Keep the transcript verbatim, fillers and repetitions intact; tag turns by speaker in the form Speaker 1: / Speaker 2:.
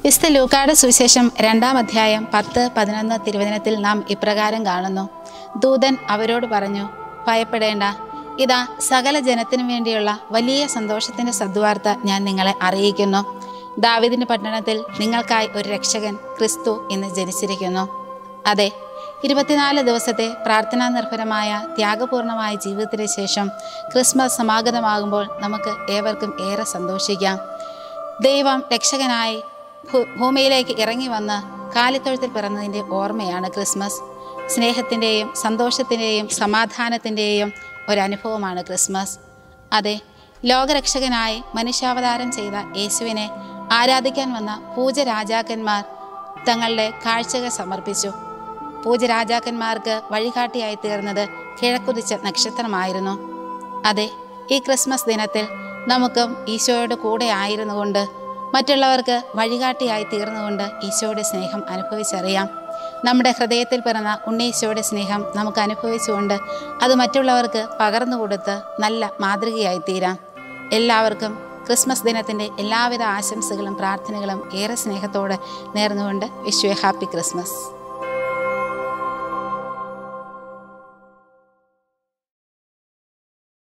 Speaker 1: വിശുദ്ധ ലൂക്കായുടെ സുവിശേഷം രണ്ടാം അധ്യായം പത്ത് പതിനൊന്ന് തിരുവചനത്തിൽ നാം ഇപ്രകാരം കാണുന്നു. ദൂതൻ അവരോട് പറഞ്ഞു, ഭയപ്പെടേണ്ട, ഇതാ സകല ജനത്തിനു വേണ്ടിയുള്ള വലിയ സന്തോഷത്തിൻ്റെ സദ്വാർത്ത ഞാൻ നിങ്ങളെ അറിയിക്കുന്നു. ദാവീദിന്റെ പട്ടണത്തിൽ നിങ്ങൾക്കായി ഒരു രക്ഷകൻ ക്രിസ്തു ഇന്ന് ജനിച്ചിരിക്കുന്നു. അതെ, ഇരുപത്തിനാല് ദിവസത്തെ പ്രാർത്ഥനാ നിർഭരമായ ത്യാഗപൂർണമായ ജീവിതത്തിന് ശേഷം ക്രിസ്മസ് സമാഗതമാകുമ്പോൾ നമുക്ക് ഏവർക്കും ഏറെ സന്തോഷിക്കാം. ദൈവം രക്ഷകനായി ഭൂമിയിലേക്ക് ഇറങ്ങി വന്ന് കാലിത്തൊഴുത്തിൽ പിറന്നതിൻ്റെ ഓർമ്മയാണ് ക്രിസ്മസ്. സ്നേഹത്തിൻ്റെയും സന്തോഷത്തിൻ്റെയും സമാധാനത്തിൻ്റെയും ഒരനുഭവമാണ് ക്രിസ്മസ്. അതെ, ലോകരക്ഷകനായി മനുഷ്യാവതാരം ചെയ്ത യേശുവിനെ ആരാധിക്കാൻ വന്ന പൂജരാജാക്കന്മാർ തങ്ങളുടെ കാഴ്ചകൾ സമർപ്പിച്ചു. പൂജരാജാക്കന്മാർക്ക് വഴികാട്ടിയായി തീർന്നത് കിഴക്കുതിച്ച നക്ഷത്രമായിരുന്നു. അതെ, ഈ ക്രിസ്മസ് ദിനത്തിൽ നമുക്കും ഈശോയുടെ കൂടെ ആയിരുന്നുകൊണ്ട് മറ്റുള്ളവർക്ക് വഴികാട്ടിയായി തീർന്നുകൊണ്ട് ഈശോയുടെ സ്നേഹം അനുഭവിച്ചറിയാം. നമ്മുടെ ഹൃദയത്തിൽ പിറന്ന ഉണ്ണീശോയുടെ സ്നേഹം നമുക്ക് അനുഭവിച്ചുകൊണ്ട് അത് മറ്റുള്ളവർക്ക് പകർന്നു കൊടുത്ത് നല്ല മാതൃകയായി തീരാം. എല്ലാവർക്കും ക്രിസ്മസ് ദിനത്തിൻ്റെ എല്ലാവിധ ആശംസകളും പ്രാർത്ഥനകളും ഏറെ സ്നേഹത്തോടെ നേർന്നുകൊണ്ട് wish you a happy Christmas.